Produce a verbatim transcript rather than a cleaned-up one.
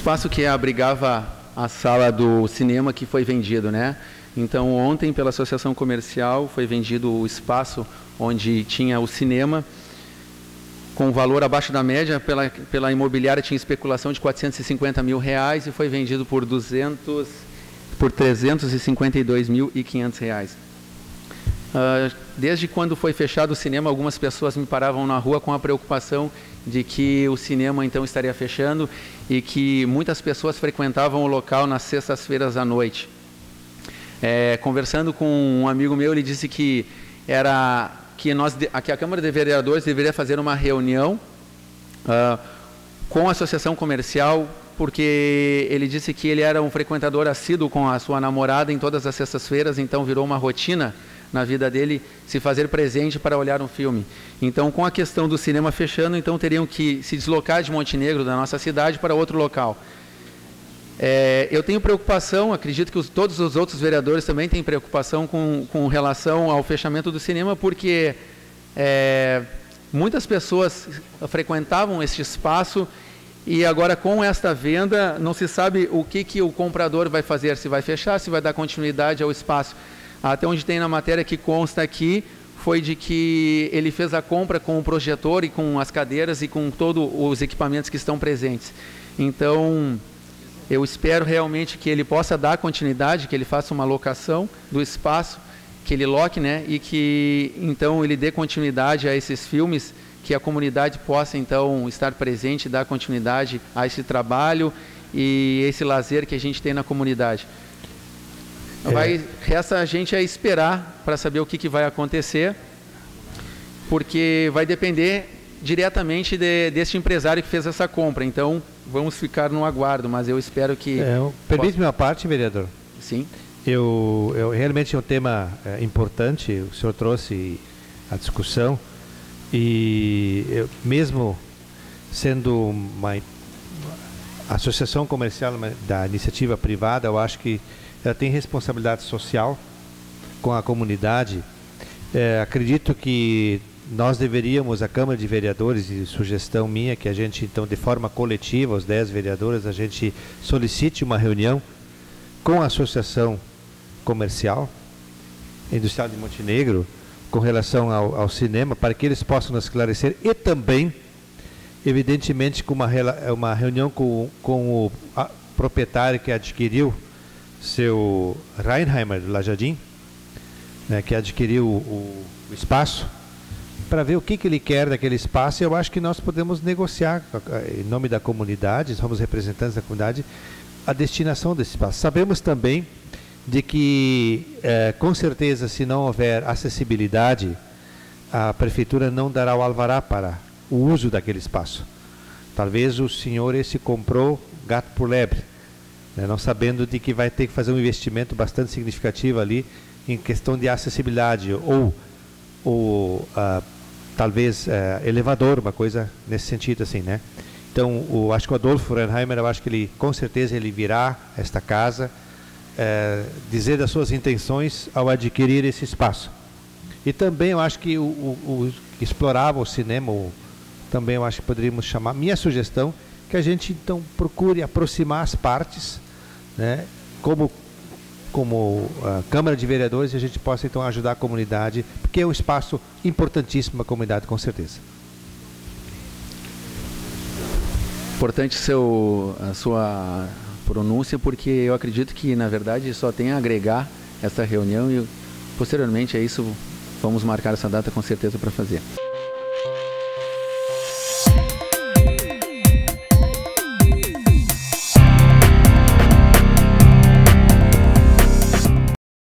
espaço que abrigava a sala do cinema que foi vendido, né? Então, ontem, pela Associação Comercial, foi vendido o espaço onde tinha o cinema, com valor abaixo da média. Pela, pela imobiliária tinha especulação de quatrocentos e cinquenta mil reais e foi vendido por, duzentos, por trezentos e cinquenta e dois mil e quinhentos reais. Uh, desde quando foi fechado o cinema, algumas pessoas me paravam na rua com a preocupação de que o cinema então estaria fechando e que muitas pessoas frequentavam o local nas sextas-feiras à noite. É, conversando com um amigo meu, ele disse que era que nós que a Câmara de Vereadores deveria fazer uma reunião uh, com a Associação Comercial, porque ele disse que ele era um frequentador assíduo com a sua namorada em todas as sextas-feiras, então virou uma rotina na vida dele se fazer presente para olhar um filme. Então, com a questão do cinema fechando, então teriam que se deslocar de Montenegro, da nossa cidade, para outro local. É, eu tenho preocupação, acredito que os, todos os outros vereadores também têm preocupação com, com relação ao fechamento do cinema, porque é, muitas pessoas frequentavam este espaço e agora com esta venda não se sabe o que, que o comprador vai fazer, se vai fechar, se vai dar continuidade ao espaço. Até onde tem na matéria que consta aqui, foi de que ele fez a compra com o projetor e com as cadeiras e com todos os equipamentos que estão presentes. Então, eu espero realmente que ele possa dar continuidade, que ele faça uma locação do espaço, que ele loque, né, e que então ele dê continuidade a esses filmes, que a comunidade possa então estar presente, dar continuidade a esse trabalho e esse lazer que a gente tem na comunidade. Vai, resta a gente é esperar para saber o que, que vai acontecer, porque vai depender diretamente de, deste empresário que fez essa compra. Então, vamos ficar no aguardo, mas eu espero que... É, permite-me uma parte, vereador? Sim. Eu, eu, realmente é um tema é, importante, o senhor trouxe a discussão, e eu, mesmo sendo uma associação comercial da iniciativa privada, eu acho que ela tem responsabilidade social com a comunidade. É, acredito que nós deveríamos, a Câmara de Vereadores, e sugestão minha, que a gente, então, de forma coletiva, os dez vereadores, a gente solicite uma reunião com a Associação Comercial Industrial de Montenegro, com relação ao, ao cinema, para que eles possam nos esclarecer, e também, evidentemente, com uma, uma reunião com, com o a, proprietário que adquiriu seu Reinheimer, do Lajadim, né, que adquiriu o, o, o espaço, para ver o que, que ele quer daquele espaço. E eu acho que nós podemos negociar, em nome da comunidade, somos representantes da comunidade, a destinação desse espaço. Sabemos também de que, é, com certeza, se não houver acessibilidade, a prefeitura não dará o alvará para o uso daquele espaço. Talvez o senhor esse comprou gato por lebre, né, não sabendo de que vai ter que fazer um investimento bastante significativo ali em questão de acessibilidade, ou, ou uh, talvez uh, elevador, uma coisa nesse sentido assim, né? Então, o, acho que o Adolfo Reinheimer, eu acho que ele, com certeza, ele virá a esta casa uh, dizer das suas intenções ao adquirir esse espaço. E também eu acho que o, o, o que explorava o cinema, o, também eu acho que poderíamos chamar, minha sugestão, que a gente então procure aproximar as partes, né, como, como a Câmara de Vereadores, e a gente possa então ajudar a comunidade, porque é um espaço importantíssimo para a comunidade, com certeza. Importante seu, a sua pronúncia, porque eu acredito que, na verdade, só tem a agregar essa reunião e, posteriormente a isso, vamos marcar essa data com certeza para fazer.